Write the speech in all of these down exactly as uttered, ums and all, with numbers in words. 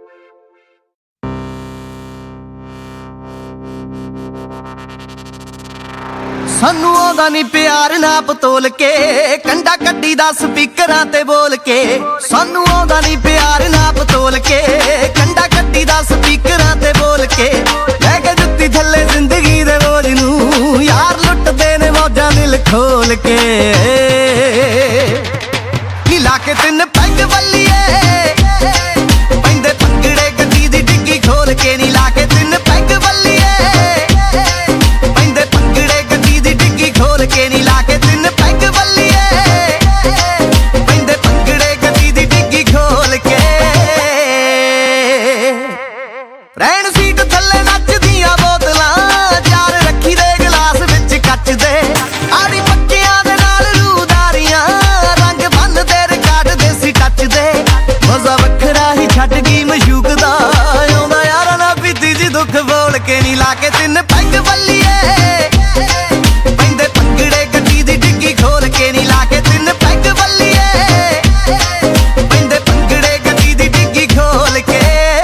सानू आउंदा नी प्यार नाप तोल के, कंडा कड्डी दा स्पीकरां ते बोल के। सानू आउंदा नी प्यार नाप तोल के, कंडा कड्डी दा स्पीकरां ते बोल के। लैके जुत्ती थल्ले जिंदगी दे बोझ नूं, यार लुटदे ने मौजां दिल खोल के। नी ला के तिन पैग वल्लीए, पैंदे भंगड़े गड्डी दी डिग्गी खोल के। नी ला के तिन पैग वल्लीए, के नी ला के तिन पैग वल्लीए, पैंदे भंगड़े गड्डी दी डिग्गी खोल के। रैन सीट थल्ले नचदियां बोतलां, चार रखी दे गिलास विच कच दे। आड़ी पक्कियां दे नाल रूदारियां, रंग बन दे रिकार्ड देसी टच दे। मजा वखरा ही छड्ड गई मशूक दा, आउंदा यारां नाल पीती जी दुख बोल के। नी ला के तिन पैग वल्लीए, खोल के। नी ला के तिन पैग वल्लीए, पैंदे भंगड़े गड्डी दी डिग्गी खोल के।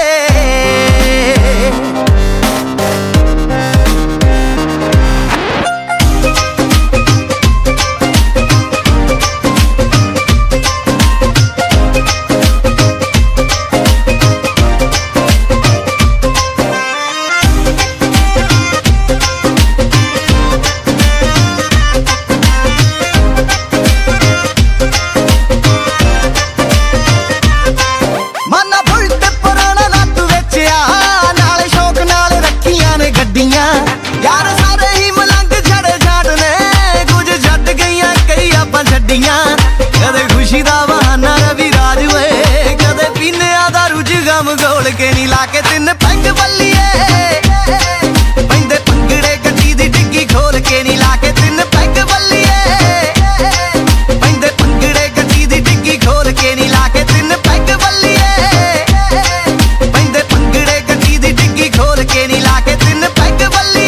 यार सारे ही मलंग छड़े छाड़ ने, कुछ छड्ड गईयां कई आपां छड्डियां। कदे खुशी दा बहाना रवि राज होए, कदे पीने दा रुझ गम घोल के। नी ला के तिन पैग वल्लीए, पैंदे भंगड़े गड्डी दी डिग्गी खोल के। नी ला के तिन पैग वल्लीए, पैंदे भंगड़े गड्डी दी डिग्गी खोल के। नी ला के तिन पैग वल्लीए, पैंदे भंगड़े गड्डी दी डिग्गी खोल के। नी ला के तिन पैग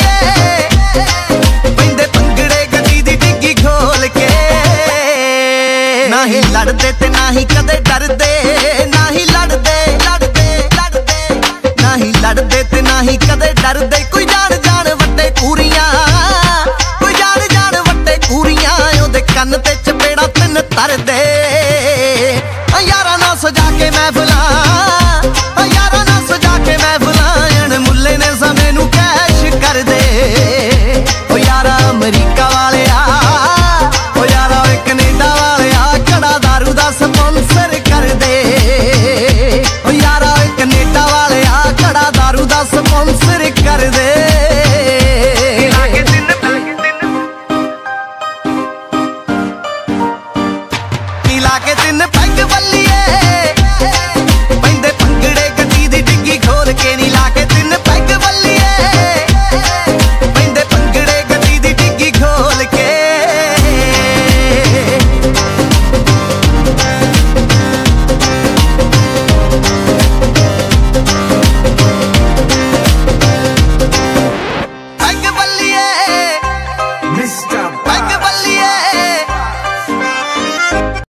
लड़दे ते ना ही कदे डरदे, ना ही लड़दे लड़दे लड़दे, ना ही लड़दे ते ना ही कदे डरदे। कोई जान जान वड्डे कूरियां, कोई जान जान वड्डे कूरियां, ओदे कन्न ते चपेड़ा तिन तरदे। यारां नाल सजा के महफिलां, यारां नाल सजा के महफिलां, अण मुल्ले ने समय नूं कैश कर दे। ओ यारा अमरीका वाले आ, ओ यारा कनेडा वाले आ, कड़ा दारू दा स्पॉन्सर कर दे। ओ यारा कनेडा वाले आ, कड़ा दारू दा स्पॉन्सर कर दे। नी ला के तिन